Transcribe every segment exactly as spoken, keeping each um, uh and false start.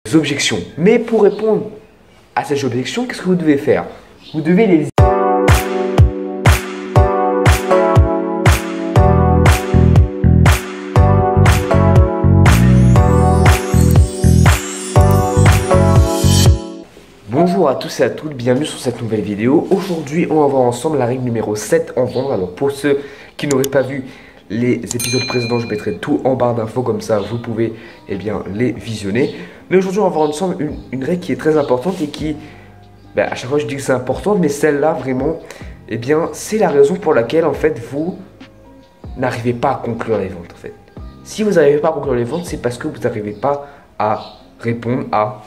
objections. Mais pour répondre à ces objections, qu'est-ce que vous devez faire? Vous devez les... Bonjour à tous et à toutes, bienvenue sur cette nouvelle vidéo. Aujourd'hui, on va voir ensemble la règle numéro sept en vente. Alors pour ceux qui n'auraient pas vu les épisodes précédents, je mettrai tout en barre d'infos, comme ça vous pouvez eh bien, les visionner. Mais aujourd'hui, on va voir ensemble une, une règle qui est très importante et qui, ben, à chaque fois je dis que c'est important, mais celle-là vraiment, eh bien, c'est la raison pour laquelle en fait vous n'arrivez pas à conclure les ventes. En fait, si vous n'arrivez pas à conclure les ventes, c'est parce que vous n'arrivez pas à répondre à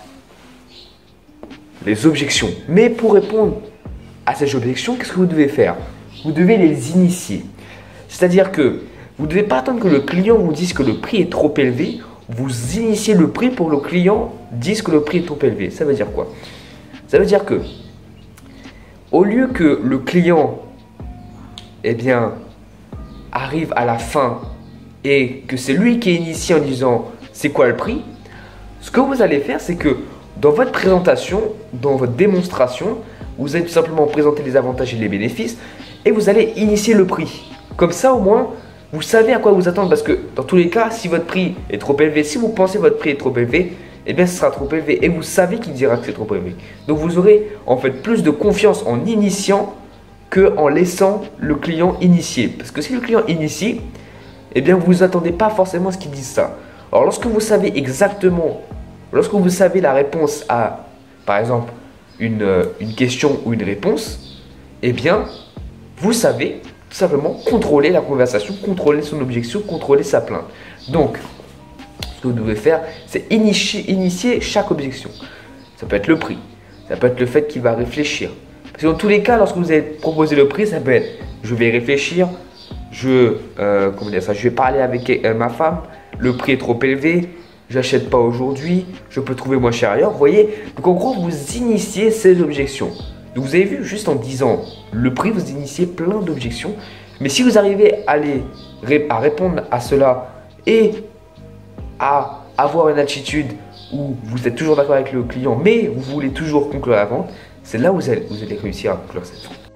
les objections. Mais pour répondre à ces objections, qu'est-ce que vous devez faire? Vous devez les initier. C'est-à-dire que vous ne devez pas attendre que le client vous dise que le prix est trop élevé. Vous initiez le prix pour que le client dise que le prix est trop élevé. Ça veut dire quoi? Ça veut dire que au lieu que le client eh bien, arrive à la fin et que c'est lui qui est initié en disant c'est quoi le prix, ce que vous allez faire, c'est que dans votre présentation, dans votre démonstration, vous allez tout simplement présenter les avantages et les bénéfices et vous allez initier le prix. Comme ça, au moins, vous savez à quoi vous attendre, parce que dans tous les cas, si votre prix est trop élevé, si vous pensez que votre prix est trop élevé, eh bien ce sera trop élevé et vous savez qu'il dira que c'est trop élevé. Donc vous aurez en fait plus de confiance en initiant qu'en laissant le client initier. Parce que si le client initie, eh bien vous n'attendez pas forcément à ce qu'il dise ça. Alors lorsque vous savez exactement, lorsque vous savez la réponse à, par exemple, une, une question ou une réponse, eh bien vous savez tout simplement contrôler la conversation, contrôler son objection, contrôler sa plainte. Donc, ce que vous devez faire, c'est initier, initier chaque objection. Ça peut être le prix, ça peut être le fait qu'il va réfléchir. Parce que dans tous les cas, lorsque vous allez proposer le prix, ça peut être je vais réfléchir, je, euh, comment dire ça, je vais parler avec euh, ma femme, le prix est trop élevé, j'achète pas aujourd'hui, je peux trouver moins cher ailleurs. Vous voyez, donc en gros, vous initiez ces objections. Donc vous avez vu, juste en disant le prix, vous initiez plein d'objections. Mais si vous arrivez à, les, à répondre à cela et à avoir une attitude où vous êtes toujours d'accord avec le client, mais vous voulez toujours conclure la vente, c'est là où vous allez, vous allez réussir à conclure cette vente.